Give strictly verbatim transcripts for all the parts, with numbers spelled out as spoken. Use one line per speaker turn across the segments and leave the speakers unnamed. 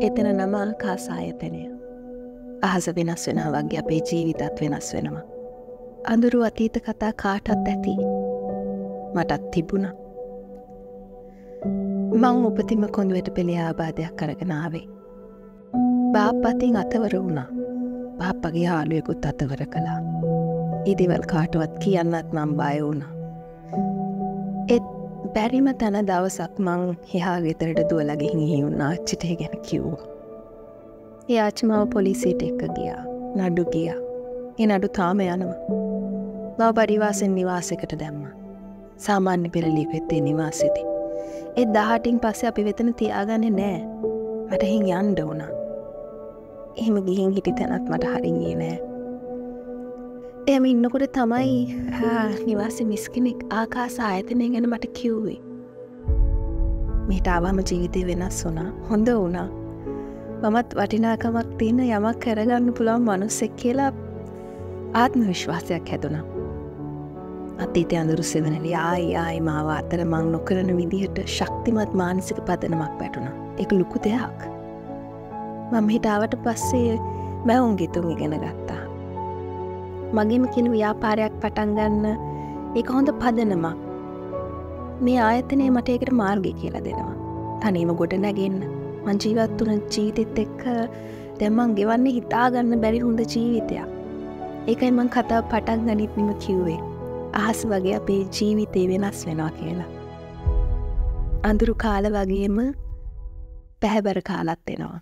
එතන නම ආකාස ආයතනය. අහස වෙනස් වෙනවා වගේ අපේ ජීවිතත් වෙනස් වෙනවා. අඳුරු අතීත කතා කාටත් ඇති. මටත් තිබුණා. මං උපතින්ම කොඳුවට පෙළේ ආබාධයක් අරගෙන ආවේ. බාප්පතින් අතවර වුණා. බාප්පගේ යාළුවෙකුත් අතවර කළා. ඉදිවල් කාටවත් කියන්නත් මං බය වුණා. ඒත් බැරිම තැන දවසක් මං එහා ගෙදරට දුවලා ගිහින් ගිහින් ආච්චිට ඒ ගැන කිව්වා. ඒ ආච්චි මාව පොලිසියට එක්ක ගියා. නඩු ගියා. ඒ නඩු තාම යනවා. මම පරිවාසෙන් නිවාසයකට දැම්මා. සාමාන්‍ය පෙළ ලිපෙත් ඒ නිවාසෙදී. ඒ දහඅටින් පස්සේ අපි වෙතන තියාගන්නේ නෑ. මට හින් යන්න වුණා. එහෙම ගිහින් හිටි තැනත් මට හරියන්නේ නෑ. එහෙම ඉන්නකොට තමයි නිවාසෙ මිස් කෙනෙක් ආකාස ආයතනය ගැන මට කිව්වේ. මෙහෙට ආවම ජීවිතේ වෙනස් වුණා. හොඳ වුණා. මමත් වටිනාකමක් තියෙන යමක් කරගන්න පුළුවන් මිනිස්සෙක් කියලා ආත්ම විශ්වාසයක් හැදුණා. අතීතයේ අඳුරු සෙවණලි ආයි ආයි මාව අතර මං නොකරන විදිහට ශක්තිමත් මානසික පදනමක් වැටුණා. ඒක ලොකු දෙයක්. මම හිට ආවට පස්සේ මම ගිතුම් ඉගෙන ගත්තා. මගේම කියන ව්‍යාපාරයක් පටන් ගන්න ඒක හොඳ පදනමක්. මේ ආයතනය මට ඒකට මාර්ගය කියලා දෙනවා. තනියම ගොඩ නැගෙන්න. මං ජීවත් වුණ ජීවිතෙත් එක්ක දැන් මං ගෙවන්නේ හිතා ගන්න බැරි හොඳ ජීවිතයක්. ඒකයි මං කතාව පටන් ගනිත්නිම කිව්වේ. අහස් වගේ අපේ ජීවිතේ වෙනස් වෙනවා කියලා. අඳුරු කාල වගේම පැහැබර කාලත් එනවා.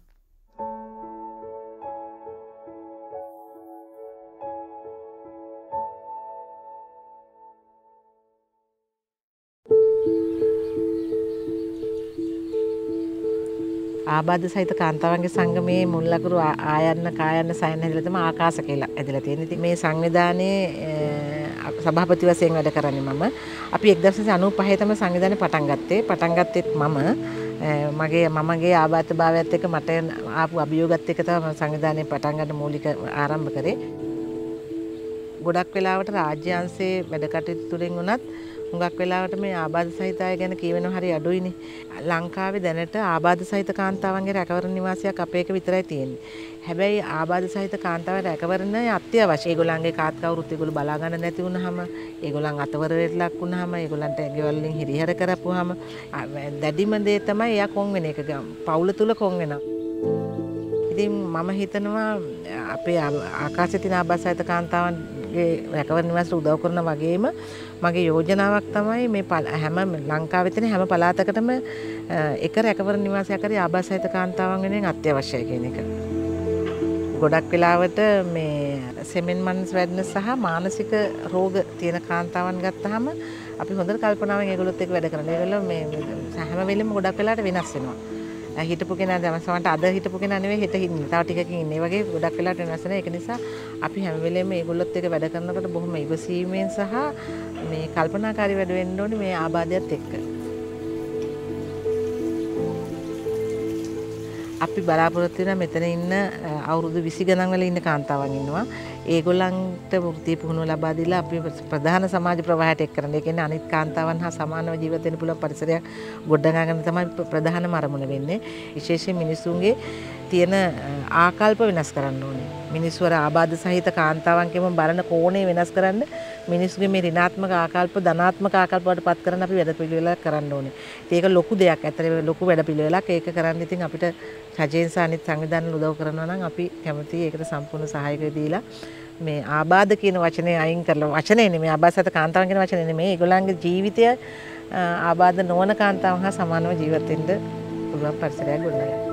ආබාධ සහිත කාන්තාවන්ගේ සංගමයේ මුල් ලකුරු ආයන්න කායන්න සයන්න හැදලා තමයි ආකාස කියලා ඇදලා තියෙන්නේ. ඉතින් මේ සංවිධානයේ සභාපති වශයෙන් වැඩ කරන්නේ මම. අපි එක්දහස් නවසිය අනූපහේ තමයි සංවිධානය පටන් ගත්තේ. පටන් ගත්තෙත් මම මගේ මමගේ ආබාධභාවයත් එක්ක මට ආපු අභියෝගات එක්ක තමයි සංවිධානය පටන් ගන්න මූලික ආරම්භ කරේ. ගොඩක් වෙලාවට රාජ්‍ය අංශයේ වැඩ කටයුතු තුලින් උනත් හුඟක් වෙලාවට මේ ආබාධ සහිත අය ගැන කියවෙනවා හරි අඩුයිනේ. ලංකාවේ දැනට ආබාධ සහිත කාන්තාවන්ගේ රැකවරණ නිවාසයක් අපේ එක විතරයි තියෙන්නේ. හැබැයි ආබාධ සහිත කාන්තාවන් රැකවරණය අත්‍යවශ්‍යයි. ඒගොල්ලන්ගේ කාත් කවුරුත් ඒගොල්ලෝ බලා ගන්න නැති වුනහම, ඒගොල්ලන් අතවරයට ලක් වුනහම, ඒගොල්ලන්ට ගෙවල් වලින් හිරිහැර කරපුවාම දැඩිම දේ තමයි එයා කොන් වෙන එක. පවුල තුල කොන් වෙනවා. ඉතින් මම හිතනවා අපේ ආකාශයේ තියෙන ආබාධ සහිත කාන්තාවන්ගේ රැකවරණ නිවාසයට උදව් කරන වගේම මගේ යෝජනාවක් තමයි මේ හැම ලංකාවේ තියෙන හැම පළාතකටම එක රැකවරණ නිවාසයක් හරි ආබාධ සහිත කාන්තාවන් වෙනුවෙන් අත්‍යවශ්‍යයි කියන එක. ගොඩක් වෙලාවට මේ සෙමෙන් මනස් වැඩන සහ මානසික රෝග තියෙන කාන්තාවන් ගත්තාම අපි හොඳට කල්පනාවෙන් ඒගොල්ලොත් එක්ක වැඩ කරනවා. ඒගොල්ලෝ මේ හැම වෙලෙම ගොඩක් වෙලාවට වෙනස් වෙනවා. හිටපු කෙනා දැන් සමහරට අද හිටපු කෙනා නෙවෙයි හෙට ඉන්නේ. තව ටිකකින් ඉන්නේ. ඒ වගේ ගොඩක් වෙලාවට වෙනස් වෙනවා. ඒක නිසා අපි හැම වෙලෙම ඒගොල්ලොත් එක්ක වැඩ කරනකොට බොහොම ඉවසීමෙන් සහ මේ කල්පනාකාරී වැඩ වෙන්න ඕනේ මේ ආබාධයත් එක්ක. අපි බලාපොරොත්තු වෙන මෙතන ඉන්න අවුරුදු විසි ගණන් වල ඉන්න කාන්තාවන් ඉන්නවා. ඒගොල්ලන්ට වෘත්ති පුහුණුව ලබා දීලා අපි ප්‍රධාන සමාජ ප්‍රවාහයට එක් කරන. ඒ කියන්නේ අනිත් කාන්තාවන් හා සමානව ජීවත් වෙන්න පුළුවන් පරිසරයක් ගොඩනගාගෙන තමයි ප්‍රධානම අරමුණ වෙන්නේ. විශේෂයෙන් මිනිසුන්ගේ තියෙන ආකල්ප වෙනස් කරන්න ඕනේ. මිනිස්සු අර ආබාධ සහිත කාන්තාවන් කියම බලන කෝණය වෙනස් කරන්න මිනිස්සුගේ මේ ඍණාත්මක ආකල්ප ධනාත්මක ආකල්ප වලට පත් කරන්න අපි වැඩ පිළිවෙලක් කරන්න ඕනේ. ඒක ලොකු දෙයක්. ඇත්තටම ලොකු වැඩ පිළිවෙලක්. ඒක කරන්න ඉතින් අපිට රජයෙන් සහ අනිත් සංවිධාන උදව් කරනවා නම් අපි කැමතියි ඒකට සම්පූර්ණ සහායකය දීලා මේ ආබාධ කියන වචනේ අයින් කරලා වචනේ නෙමෙයි ආබාධ සහිත කාන්තාවන් කියන වචනේ නෙමෙයි ඒගොල්ලන්ගේ ජීවිතය ආබාධ නොවන කාන්තාවන් හා සමානව ජීවත් වෙන්න පුළුවන් පරිසරයක් ගොඩනගන්න.